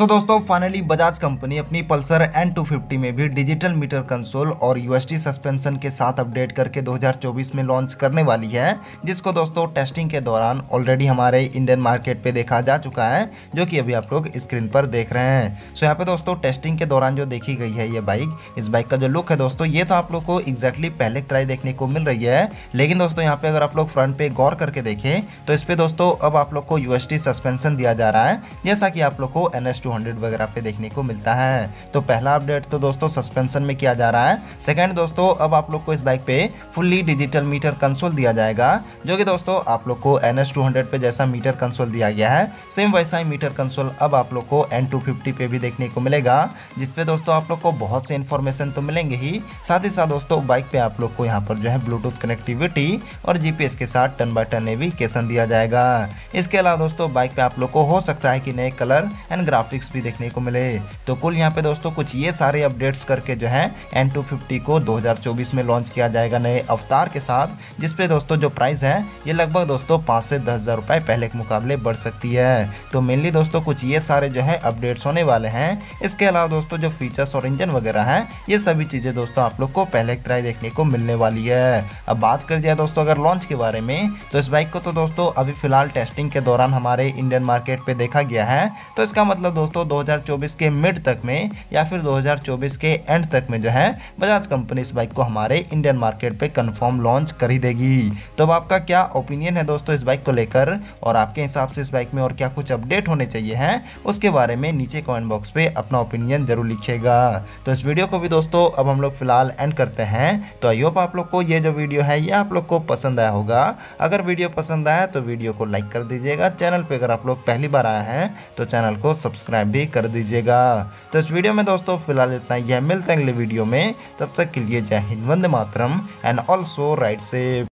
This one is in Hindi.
दोस्तों फाइनली बजाज कंपनी अपनी पल्सर N250 में भी डिजिटल मीटर कंसोल और यूएसटी सस्पेंशन के साथ अपडेट करके 2024 में लॉन्च करने वाली है, जिसको दोस्तों टेस्टिंग के दौरान ऑलरेडी हमारे इंडियन मार्केट पे देखा जा चुका है, जो कि अभी आप लोग स्क्रीन पर देख रहे हैं। यहाँ पे दोस्तों टेस्टिंग के दौरान जो देखी गई है ये बाइक, इस बाइक का जो लुक है दोस्तों, ये तो आप लोग को एग्जैक्टली पहले ट्राई देखने को मिल रही है। लेकिन दोस्तों यहाँ पे अगर आप लोग फ्रंट पे गौर करके देखें तो इस पे दोस्तों अब आप लोग को यूएसटी सस्पेंशन दिया जा रहा है, जैसा कि आप लोग को NS200 वगैरह पे देखने को मिलता है। तो पहला अपडेट तो दोस्तों सस्पेंशन में किया जा रहा है। सेकंड दोस्तों अब आप लोग को इस बाइक पे फुल्ली डिजिटल मीटर कंसोल दिया जाएगा, जो कि दोस्तों आप लोग को NS200 पे जैसा मीटर कंसोल दिया गया है सेम वैसा ही मीटर कंसोल अब आप लोग को N250 पे भी देखने को मिलेगा, जिसपे दोस्तों आप लोग को बहुत से इन्फॉर्मेशन तो मिलेंगे ही साथ दोस्तों बाइक पे आप लोग को यहाँ पर जो है ब्लूटूथ कनेक्टिविटी और GPS के साथ टर्न बाय टर्न नेविगेशन दिया जाएगा। इसके अलावा दोस्तों बाइक पे आप लोग को हो सकता है कि नए कलर एंड ग्राफिक्स भी देखने को मिले। तो कुल यहाँ पे दोस्तों कुछ ये सारे अपडेट्स करके जो है N250 को 2024 में लॉन्च किया जाएगा नए अवतार के साथ, जिसपे दोस्तों जो प्राइस है ये लगभग दोस्तों 5 से 10 हज़ार रुपए पहले के मुकाबले बढ़ सकती है। तो मेनली दोस्तों कुछ ये सारे जो है अपडेट्स होने वाले हैं। इसके अलावा दोस्तों जो फीचर्स और इंजन वगैरह है ये सभी चीज़ें दोस्तों आप लोग को पहले की तरह देखने को मिलने वाली है। अब बात कर जाए दोस्तों अगर लॉन्च के बारे में, तो इस बाइक को तो दोस्तों अभी फिलहाल टेस्टिंग के दौरान हमारे इंडियन मार्केट पे देखा गया है। तो इसका मतलब दोस्तों 2024 के मिड तक में या फिर 2024 के एंड तक में जो है बजाज कंपनी इस बाइक को हमारे इंडियन मार्केट पे कंफर्म लॉन्च कर ही देगी। तो अब आपका क्या ओपिनियन है दोस्तों इस बाइक को लेकर, और आपके हिसाब से इस बाइक में और क्या कुछ अपडेट होने चाहिए हैं उसके बारे में नीचे कमेंट बॉक्स पे अपना ओपिनियन जरूर लिखिएगा। तो इस वीडियो को भी दोस्तों अब हम लोग फिलहाल एंड करते हैं। तो आई होप आप लोग को ये जो वीडियो है ये आप लोग को पसंद आया होगा। अगर वीडियो पसंद आया तो वीडियो को लाइक कर दीजिएगा। चैनल पे अगर आप लोग पहली बार आए हैं तो चैनल को सब्सक्राइब भी कर दीजिएगा। तो इस वीडियो में दोस्तों फिलहाल इतना ही है, मिलते हैं अगले वीडियो में। तब तक के लिए जय हिंद, वंदे मातरम एंड ऑल्सो राइट सेफ।